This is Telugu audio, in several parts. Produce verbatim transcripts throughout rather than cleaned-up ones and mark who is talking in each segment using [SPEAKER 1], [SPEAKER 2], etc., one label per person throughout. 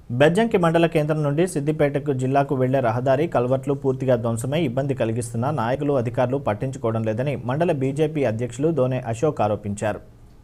[SPEAKER 1] బెజ్జంకి మండల కేంద్రం నుండి సిద్దిపేటకు జిల్లాకు వెళ్లే రహదారి కల్వర్ట్లు పూర్తిగా ధ్వంసమై ఇబ్బంది కలిగిస్తున్న నాయకులు అధికారులు పట్టించుకోవడం లేదని మండల బీజేపీ అధ్యక్షులు దోనే అశోక్ ఆరోపించారు.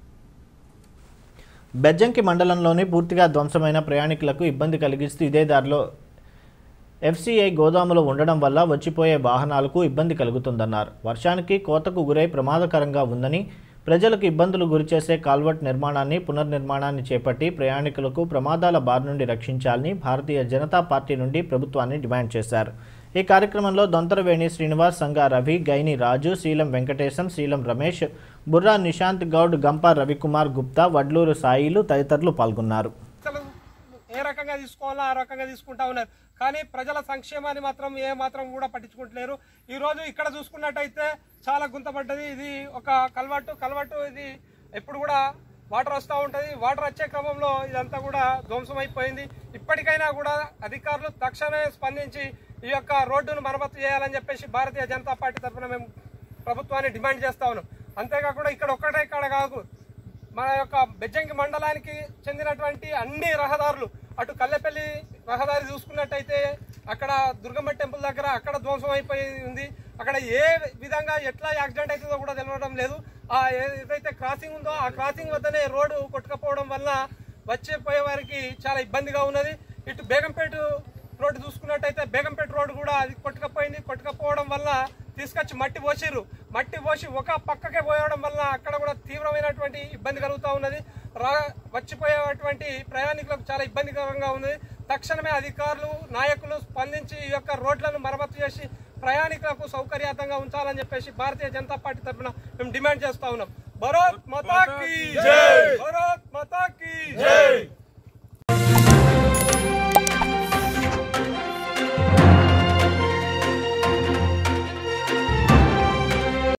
[SPEAKER 1] బెజ్జంకి మండలంలోని పూర్తిగా ధ్వంసమైన ప్రయాణికులకు ఇబ్బంది కలిగిస్తూ ఇదే దారిలో ఎఫ్సీఐ గోదాములో ఉండడం వల్ల వచ్చిపోయే వాహనాలకు ఇబ్బంది కలుగుతుందన్నారు. వర్షానికి కోతకు గురై ప్రమాదకరంగా ఉందని, ప్రజలకు ఇబ్బందులు గురిచేసే కాల్వర్ట్ నిర్మాణాన్ని పునర్నిర్మాణాన్ని చేపట్టి ప్రయాణికులకు ప్రమాదాల బారి నుండి రక్షించాలని భారతీయ జనతా పార్టీ నుండి ప్రభుత్వాన్ని డిమాండ్ చేశారు. ఈ కార్యక్రమంలో దొంతరవేణి శ్రీనివాస్, సంగా రవి, గైని రాజు, శీలం వెంకటేశం, శీలం రమేష్, బుర్రా నిశాంత్ గౌడ్, గంప రవికుమార్ గుప్తా, వడ్లూరు సాయిలు తదితరులు పాల్గొన్నారు.
[SPEAKER 2] ఏ రకంగా తీసుకోవాలో ఆ రకంగా తీసుకుంటా ఉన్నారు. కానీ ప్రజల సంక్షేమాన్ని మాత్రం ఏ మాత్రం కూడా పట్టించుకుంటలేరు. ఈ రోజు ఇక్కడ చూసుకున్నట్టయితే చాలా గుంతపడ్డది. ఇది ఒక కల్వర్టు కల్వర్టు ఇది ఎప్పుడు కూడా వాటర్ వస్తూ ఉంటుంది. వాటర్ వచ్చే క్రమంలో ఇదంతా కూడా ధ్వంసం అయిపోయింది. ఇప్పటికైనా కూడా అధికారులు తక్షణమే స్పందించి ఈ యొక్క రోడ్డును మరమ్మతు చేయాలని చెప్పేసి భారతీయ జనతా పార్టీ తరఫున మేము ప్రభుత్వాన్ని డిమాండ్ చేస్తా ఉన్నాం. అంతేకాకుండా ఇక్కడ ఒక్కటే ఇక్కడ కాదు, మన యొక్క బెజ్జంకి మండలానికి చెందినటువంటి అన్ని రహదారులు, అటు కల్లెపల్లి రహదారి చూసుకున్నట్టయితే అక్కడ దుర్గమ్మ టెంపుల్ దగ్గర అక్కడ ధ్వంసం అయిపోయి ఉంది. అక్కడ ఏ విధంగా ఎట్లా యాక్సిడెంట్ అవుతుందో కూడా తెలియడం లేదు. ఆ ఏదైతే క్రాసింగ్ ఉందో ఆ క్రాసింగ్ వద్దనే రోడ్డు కొట్టుకపోవడం వల్ల వచ్చే పోయే వారికి చాలా ఇబ్బందిగా ఉన్నది. ఇటు బేగంపేట రోడ్డు చూసుకున్నట్టయితే బేగంపేట రోడ్డు కూడా అది కొట్టుకపోయింది. కొట్టుకపోవడం వల్ల తీసుకొచ్చి మట్టి పోసిర్రు. మట్టి పోసి ఒక పక్కకే పోయడం వల్ల అక్కడ కూడా తీవ్రమైనటువంటి ఇబ్బంది కలుగుతూ ఉన్నది. రా వచ్చిపోయేటువంటి ప్రయాణికులకు చాలా ఇబ్బందికరంగా ఉన్నది. తక్షణమే అధికారులు, నాయకులు స్పందించి ఈ యొక్క రోడ్లను మరమ్మతు చేసి ప్రయాణికులకు సౌకర్యవంతంగా ఉంచాలని చెప్పేసి భారతీయ జనతా పార్టీ తరఫున మేము డిమాండ్ చేస్తా ఉన్నాం. భారత్ మాతా కీ జై, భారత్ మాతా కీ జై.